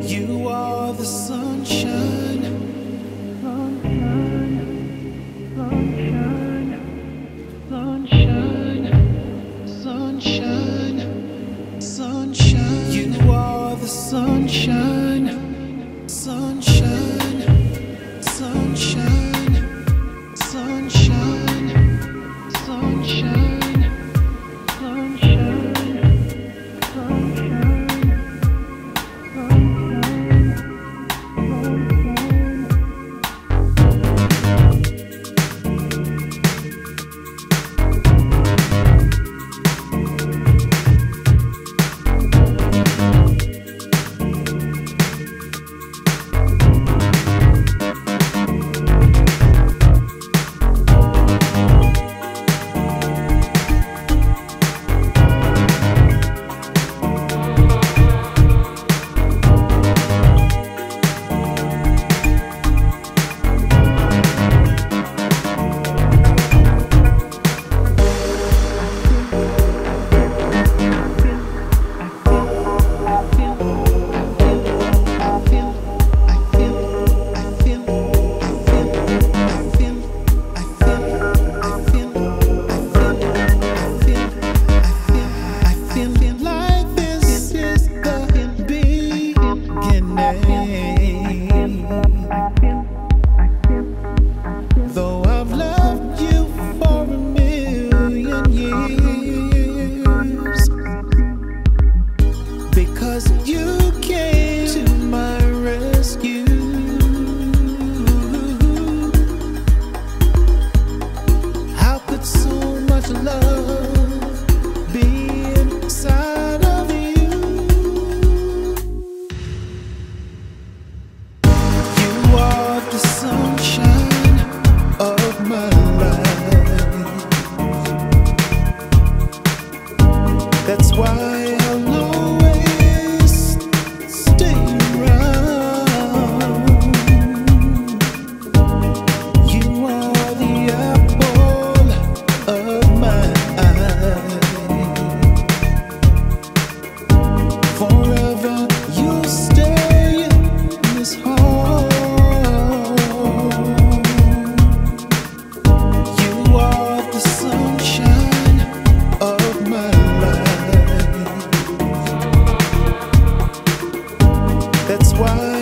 You are the sunshine, sunshine, sunshine, sunshine, sunshine. You are the sunshine, sunshine, sunshine, sunshine, sunshine, sunshine. Though I've loved you for 1,000,000 years, because you came to my rescue. How could so much love be inside of you? You are the sunshine of my life. That's why I'll always stay around. You are the apple of my eye. Forever you'll stay in this heart. That's why